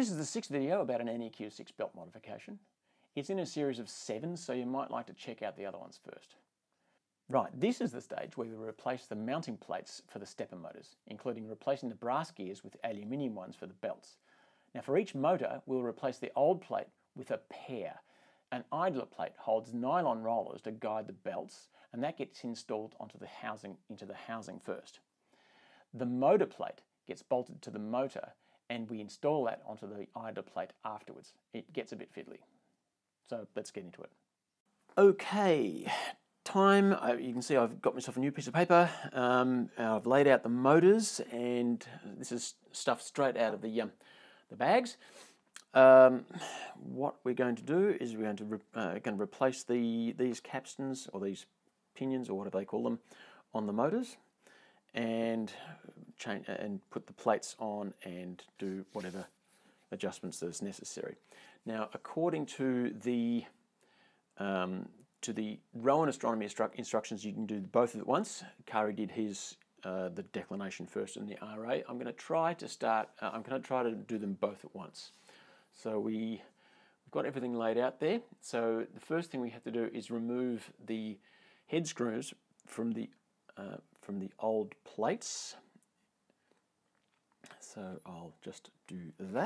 This is the sixth video about an NEQ-6 belt modification. It's in a series of 7, so you might like to check out the other ones first. Right, this is the stage where we replace the mounting plates for the stepper motors, including replacing the brass gears with aluminium ones for the belts. Now for each motor, we'll replace the old plate with a pair. An idler plate holds nylon rollers to guide the belts, and that gets installed into the housing first. The motor plate gets bolted to the motor, and we install that onto the idler plate afterwards. It gets a bit fiddly. So let's get into it. Okay, time. You can see I've got myself a new piece of paper. I've laid out the motors, and this is stuff straight out of the bags. What we're going to do is we're going to replace these capstans, or these pinions, or whatever they call them, on the motors, and put the plates on and do whatever adjustments that's necessary. Now, according to the Rowan astronomy instructions, you can do both at once. Kari did his the declination first and the RA. I'm going to try to do them both at once. So we've got everything laid out there. So the first thing we have to do is remove the head screws from the old plates. So I'll just do that.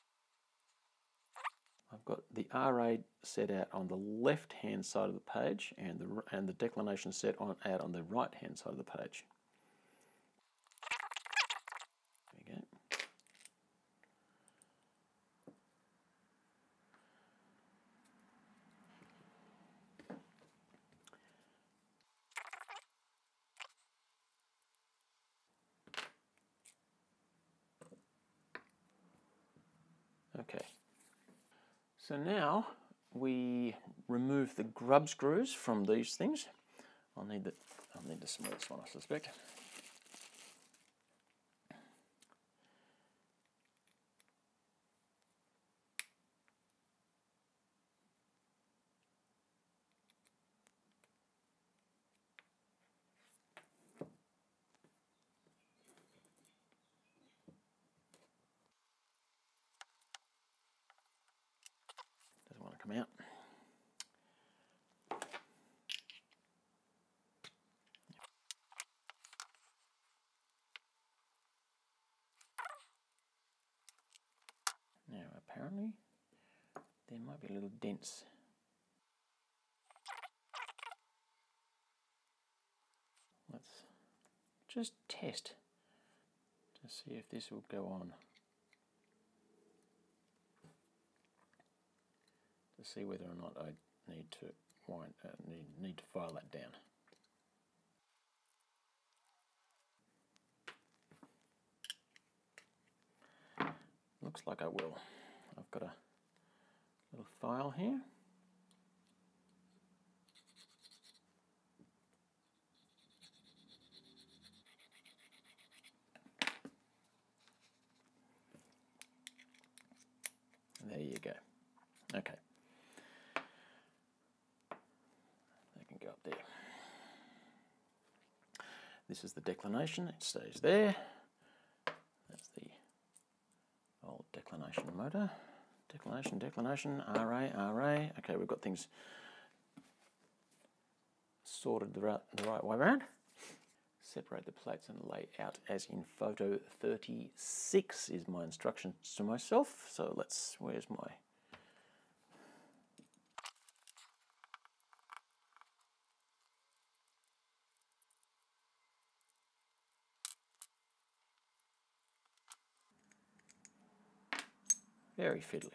I've got the RA set out on the left-hand side of the page, and the declination set out on the right-hand side of the page. There we go. Okay. So now we remove the grub screws from these things. I'll need the smallest one, I suspect. Doesn't want to come out. Now apparently there might be little dents. Let's just test to see if this will go on. To see whether or not I need to need to file that down. Looks like I will. I've got a little file here. There you go. Okay. They can go up there. This is the declination. It stays there. That's the old declination motor. Declination, RA. Okay, we've got things sorted the right way around. Separate the plates and lay out as in photo 36 is my instructions to myself. So where's my... Very fiddly.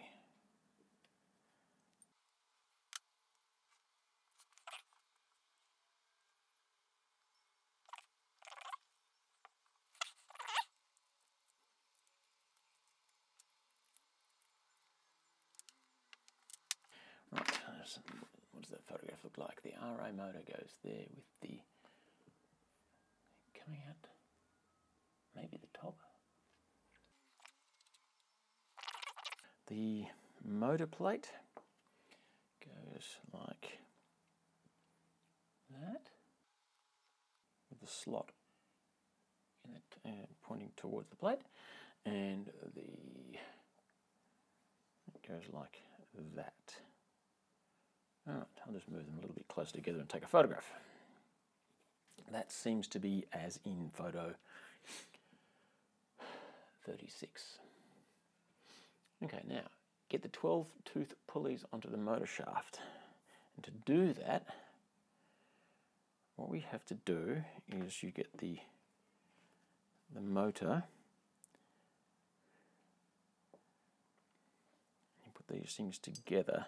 Right, what does that photograph look like? The RA motor goes there with the coming out, maybe the top. The motor plate goes like that, with the slot in it, pointing towards the plate, and the it goes like that. All right, I'll just move them a little bit closer together and take a photograph. That seems to be as in photo 36. Okay, now get the 12-tooth pulleys onto the motor shaft. And to do that, what we have to do is you get the motor, you put these things together,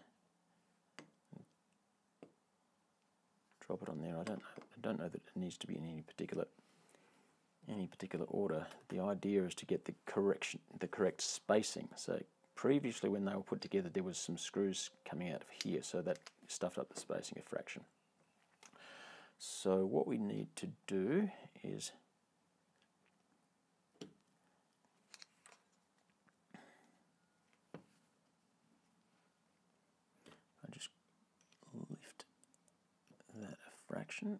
drop it on there. I don't know that it needs to be in any particular order. The idea is to get the correct spacing. So previously when they were put together there was some screws coming out of here, so that stuffed up the spacing a fraction. So what we need to do is I just lift that a fraction.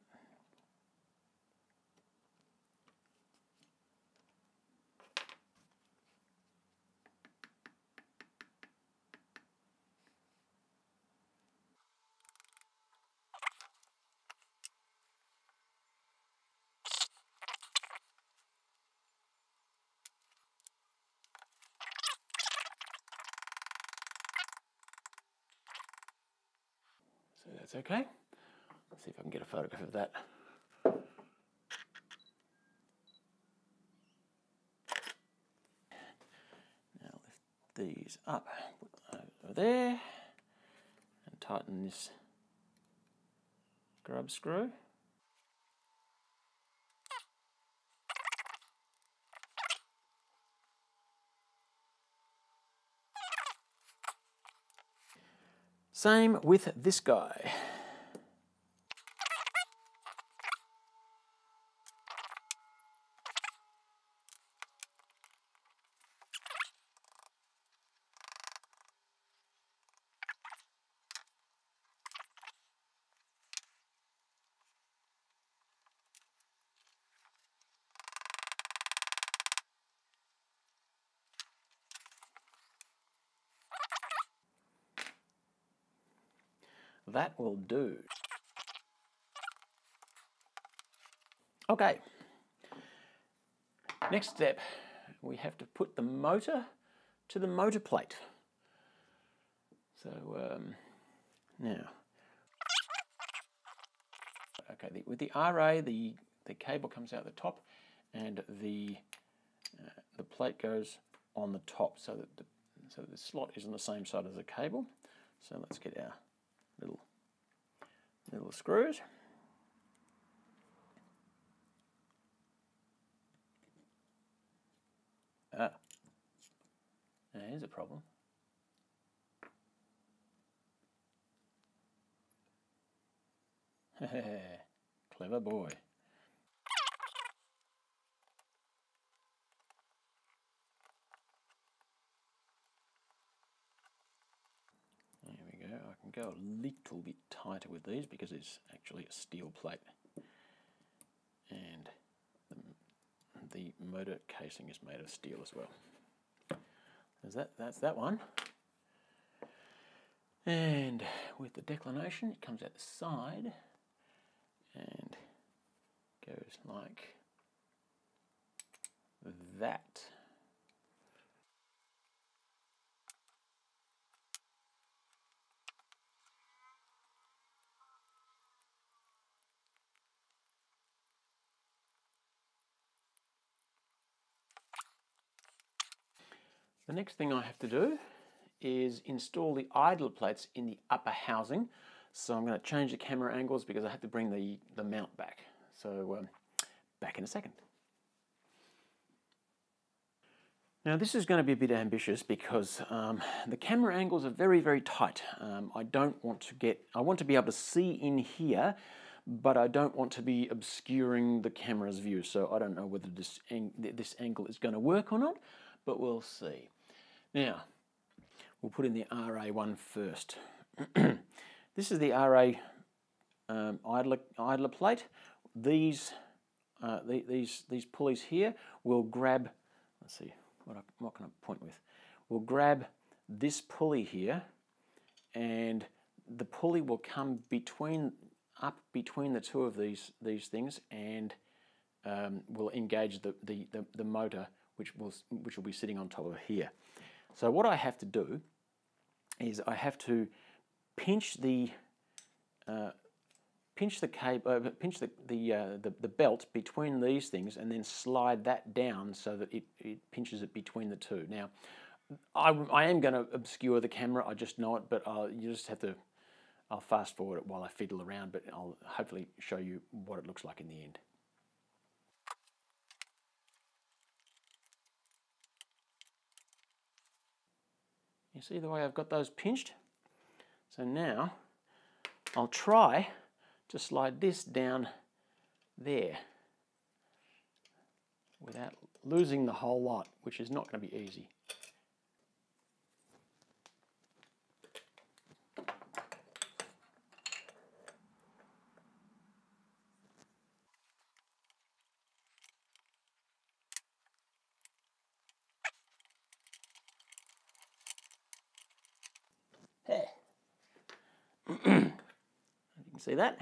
So that's okay. Let's see if I can get a photograph of that. Now lift these up, put over there, and tighten this grub screw. Same with this guy. That will do. Okay. Next step, we have to put the motor to the motor plate. So now, okay, with the RA, the cable comes out the top, and the plate goes on the top, so that the slot is on the same side as the cable. So let's get our little screws. Ah, now here's a problem. Clever boy. There we go. I can go a little bit tighter with these because it's actually a steel plate, and the motor casing is made of steel as well. That's that one. And with the declination, it comes out the side and goes like that. The next thing I have to do is install the idler plates in the upper housing. So I'm going to change the camera angles because I have to bring the mount back. So back in a second. Now this is going to be a bit ambitious because the camera angles are very, very tight. I want to be able to see in here, but I don't want to be obscuring the camera's view. So I don't know whether this angle is going to work or not, but we'll see. Now, we'll put in the RA one first. This is the RA idler plate. These pulleys here will grab. Let's see, what can I point with? Will grab this pulley here, and the pulley will come up between the two of these things, and will engage the motor, which will be sitting on top of here. So what I have to do is I have to pinch the belt between these things, and then slide that down so that it pinches it between the two. Now, I am going to obscure the camera, I just know it, but you just have to, I'll fast forward it while I fiddle around, but I'll hopefully show you what it looks like in the end. You see the way I've got those pinched? So now I'll try to slide this down there without losing the whole lot, which is not going to be easy. Hey. You can see that.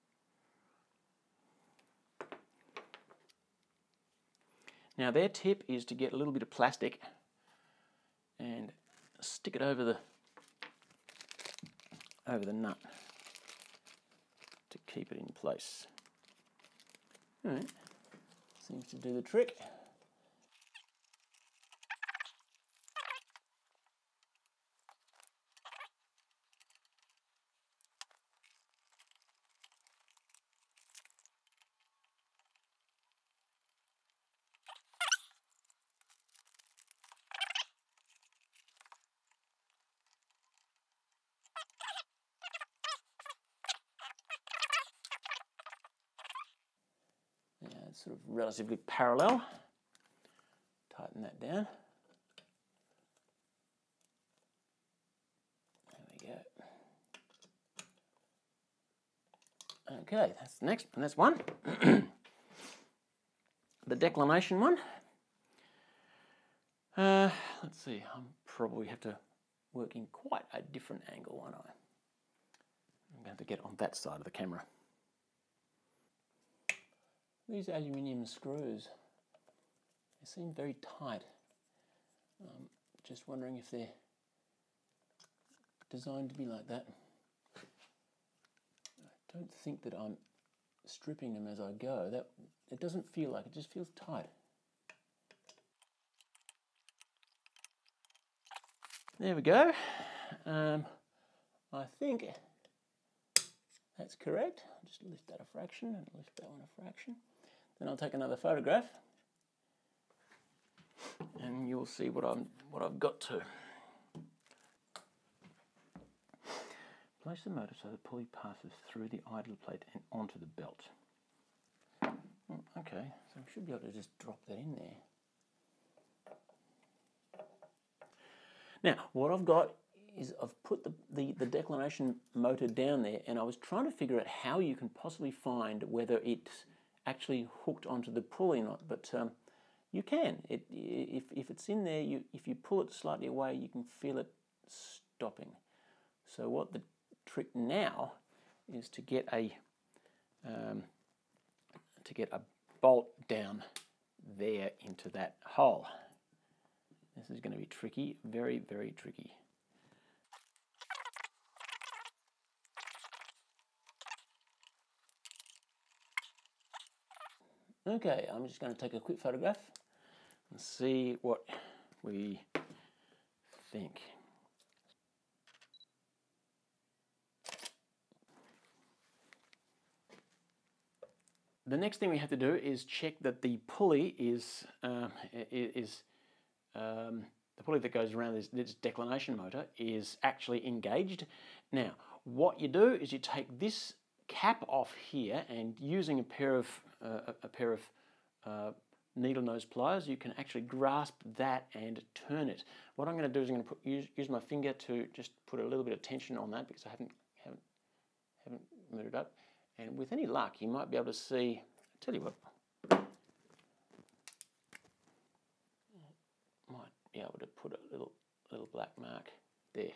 Now their tip is to get a little bit of plastic and stick it over the nut to keep it in place. All right. Seems to do the trick. Yeah, it's sort of relatively parallel. Tighten that down. There we go. Okay, that's the next, and that's one. The declination one. Let's see, I'll probably have to work in quite a different angle, won't I? I'm going to get on that side of the camera. These aluminium screws, they seem very tight. Just wondering if they're designed to be like that. I don't think that I'm stripping them as I go. It doesn't feel like it, just feels tight. There we go. I think that's correct. I'll just lift that a fraction and lift that one a fraction. Then I'll take another photograph, and you'll see what I've got to. Place the motor so the pulley passes through the idler plate and onto the belt. Okay, so I should be able to just drop that in there. Now, what I've got is I've put the declination motor down there, and I was trying to figure out how you can possibly find whether it's actually hooked onto the pulley or not, but you can. If it's in there, if you pull it slightly away, you can feel it stopping. So what the trick now is to get a bolt down there into that hole. This is going to be tricky, very, very tricky. Okay, I'm just going to take a quick photograph and see what we think. The next thing we have to do is check that the pulley the pulley that goes around this declination motor is actually engaged. Now, what you do is you take this cap off here, and using a pair of needle nose pliers, you can actually grasp that and turn it. What I'm going to do is I'm going to use my finger to just put a little bit of tension on that, because I haven't moved it up. And with any luck, you might be able to see. I'll tell you what, might be able to put a little black mark there.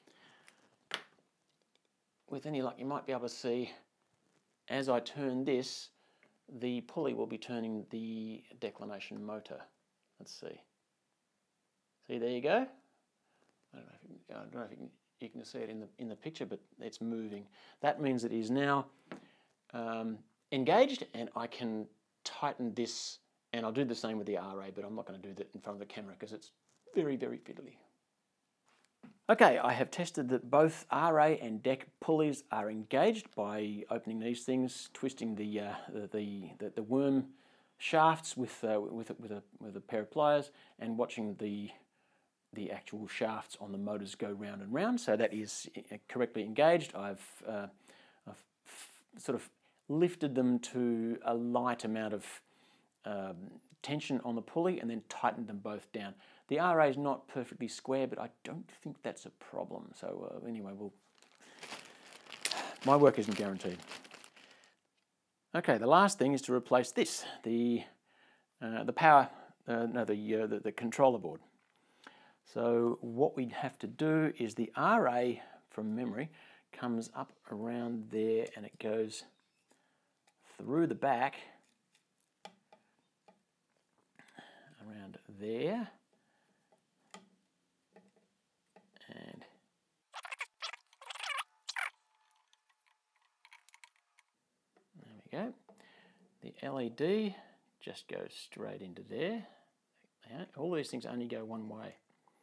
With any luck, you might be able to see, as I turn this, the pulley will be turning the declination motor. Let's see. See, there you go. I don't know if you can see it in the picture, but it's moving. That means it is now engaged, and I can tighten this, and I'll do the same with the RA, but I'm not going to do that in front of the camera because it's very, very fiddly. Okay, I have tested that both RA and deck pulleys are engaged by opening these things, twisting the worm shafts with a pair of pliers, and watching the actual shafts on the motors go round and round. So that is correctly engaged. I've sort of lifted them to a light amount of tension on the pulley and then tightened them both down. The RA is not perfectly square, but I don't think that's a problem. So anyway, my work isn't guaranteed. Okay, the last thing is to replace this, the controller board. So what we'd have to do is the RA, from memory, comes up around there and it goes through the back around there, and there we go. The LED just goes straight into there. All these things only go one way.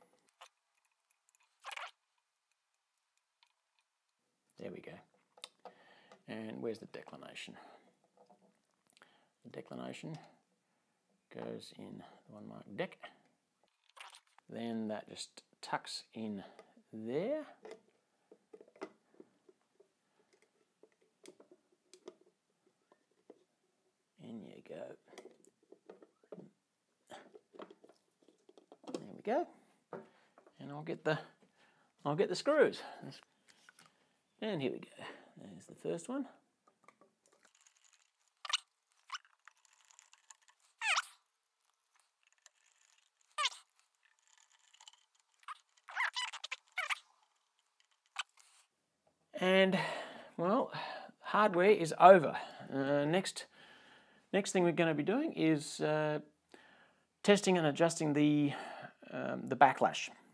There we go. And where's the declination? The declination goes in the one marked deck. Then that just tucks in there. In you go. There we go. And I'll get the screws. And here we go. There's the first one. And, well, hardware is over. Next thing we're going to be doing is testing and adjusting the backlash.